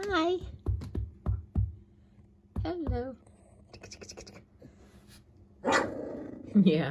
Hi. Hello. Yeah.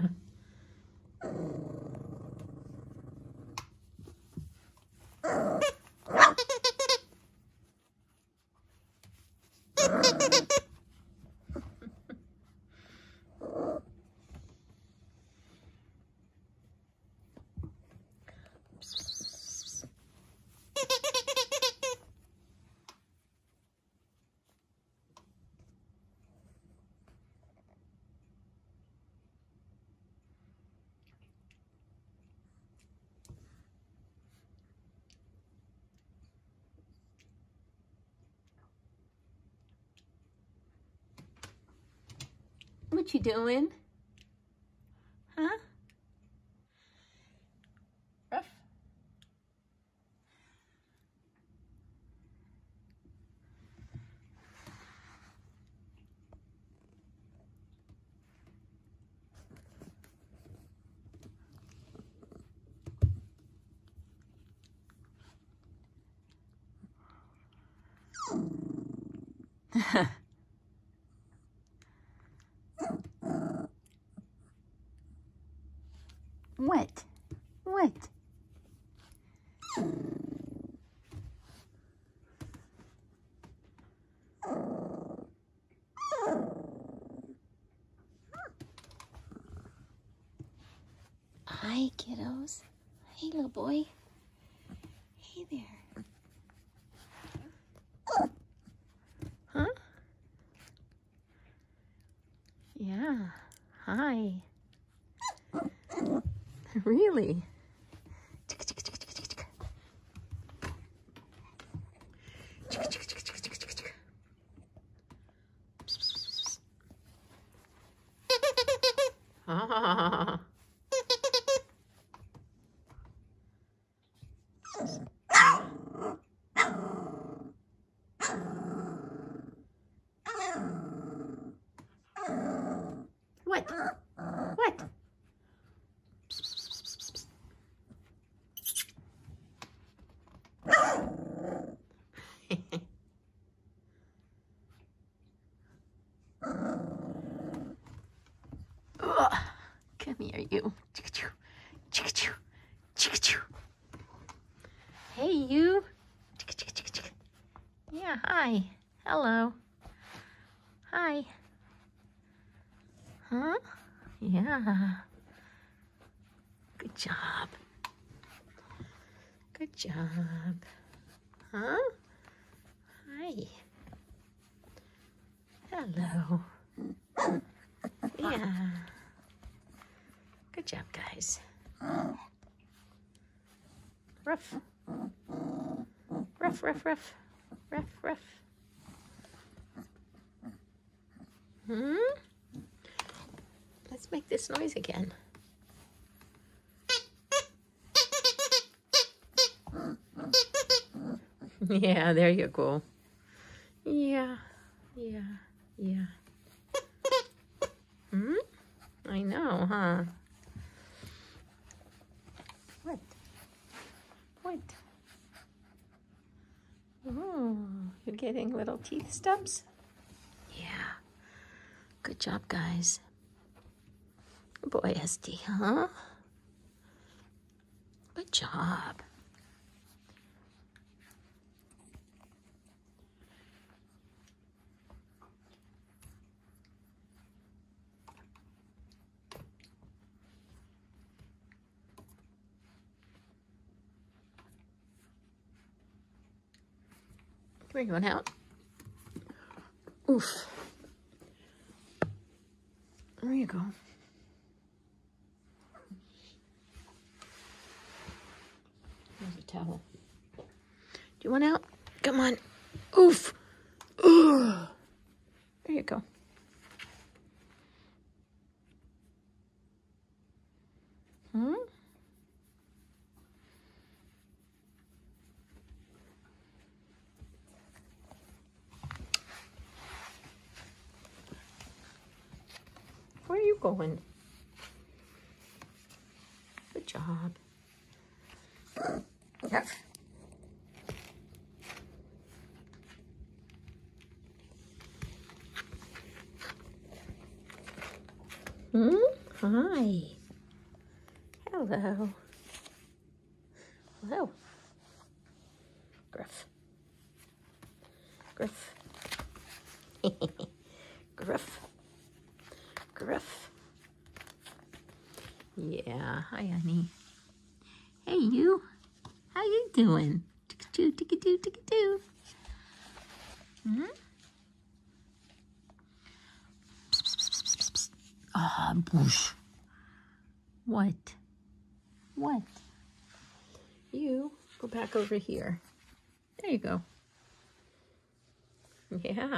What you doing? Huh? Ruff? What? What? Hi, kiddos. Hey, little boy. Hey there. Huh? Yeah. Hi. Really? Ah. What? What? Ugh. Come here, you. Chicka-choo. Chicka-choo. Chicka-choo. Hey, you. Chicka-chicka-chicka-chicka. Yeah, hi. Hello. Hi. Huh? Yeah. Good job. Good job. Huh? Hi. Hello. Yeah. Good job, guys. Ruff. Ruff, ruff, ruff. Ruff, ruff. Hmm? Let's make this noise again. Yeah, there you go. Yeah, yeah, yeah. Hmm? I know, huh? What? What? Oh, you're getting little teeth stubs? Yeah. Good job, guys. Good boy, SD, huh? Good job. Come here, you want out? Oof. There you go. Here's a towel. Do you want out? Come on. Oof. Ooh. There you go. Hmm? Where are you going? Good job. Yep. Hi. Hello. Hello. Gruff. Gruff. Gruff. Gruff. Yeah. Hi, honey. Hey, you. How you doing? Tick-a-doo, tick-a-doo, tick-a-doo. Hmm? Ah, boosh. What? What? You go back over here. There you go. Yeah.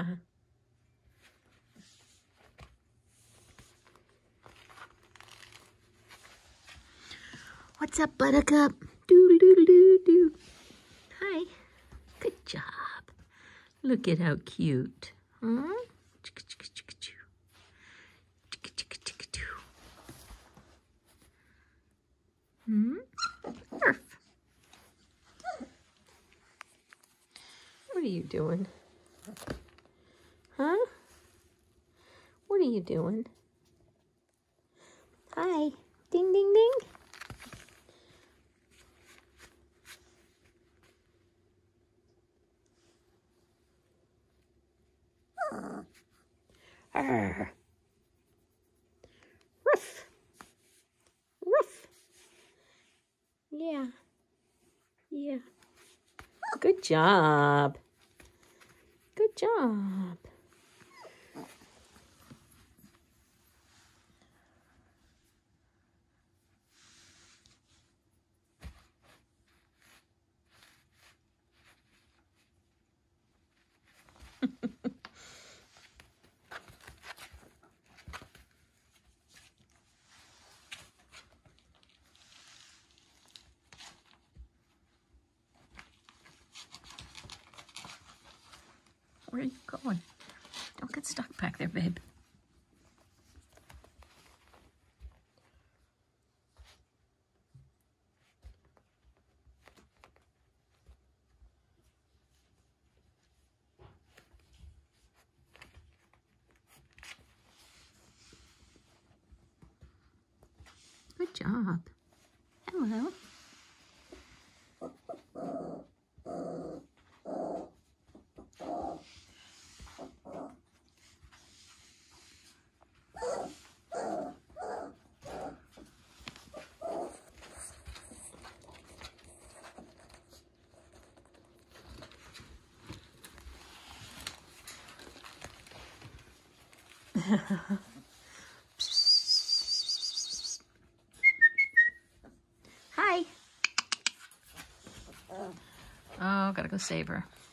What's up, Buttercup? Doo-doo-doo-doo-doo. Hi. Good job. Look at how cute. Hmm? Chicka-chicka-chicka-choo. Chicka-chicka-chicka-choo. Hmm? Arf. What are you doing? Huh? What are you doing? Hi. Ding, ding, ding. Arr. Ruff. Ruff. Yeah. Yeah. Good job. Good job. Where are you going? Don't get stuck back there, babe. Good job. Hello. Hi. Oh, gotta go save her.